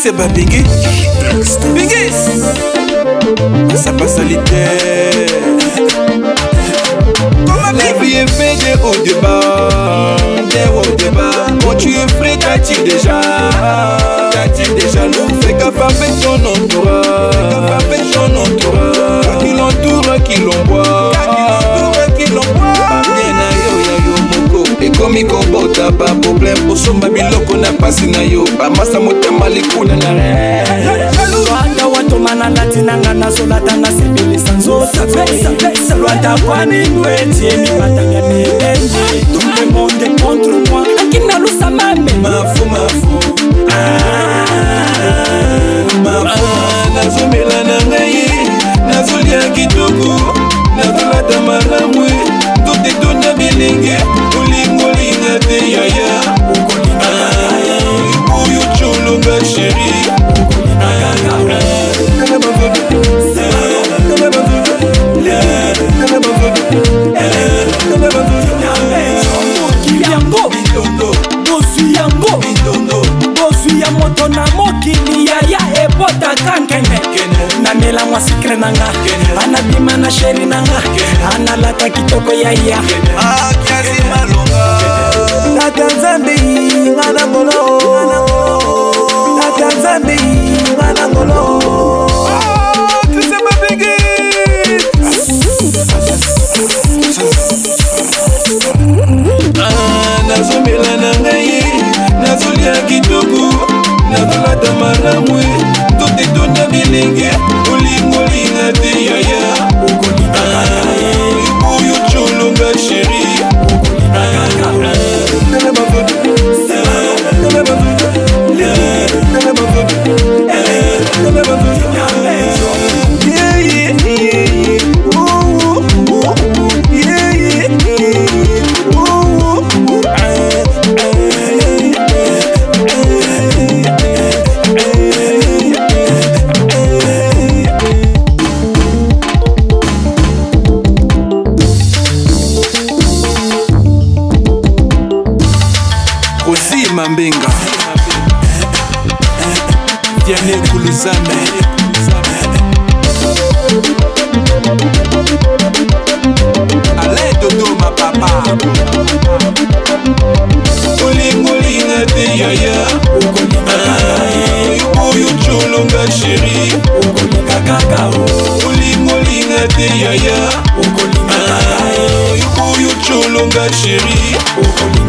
c'est pas Biggie. Biggie, ça passe à l'idée. La vie est faite de haut débat, quand tu es frais, t'as-tu déjà nous fais gaffe avec ton entourage, qui l'entoure, qui l'envoie. Et comme il comporte pas problème, pour son babiloko na pasi na yo, ba masa motema likuna na re. Wanda watu manana tinanga na solata na sebele sanzo sa Wanda kwani nweti emi batanga nebenji. Tout le monde est contre moi, akina lusa mame. Mafu nazomela na ngai, nazolia kitoko, nazolata malamwe, tote tonya bilenge. Olingolinga te yaya, uyu cholonga chéri. Moto na mokili yaya ebota kankene namela mwasi kre nanga anabima na sheri nanga analata kitoko yaya kiasi malonga tata nzambe ngana ngolo tata nzambe ngana ngolo tu sais pas Biggie. Nazomela na ngai, nazolia kitoko, nazolata malamwe, tote tonya bilenge. Olingolinga te yaya, uyu cholonga chéri. Mambenga Vianney Kuluzame Alain Dodo ma papa Olingolinga te yaya Uyu cholonga chéri Olingolinga te yaya Uyu cholonga chéri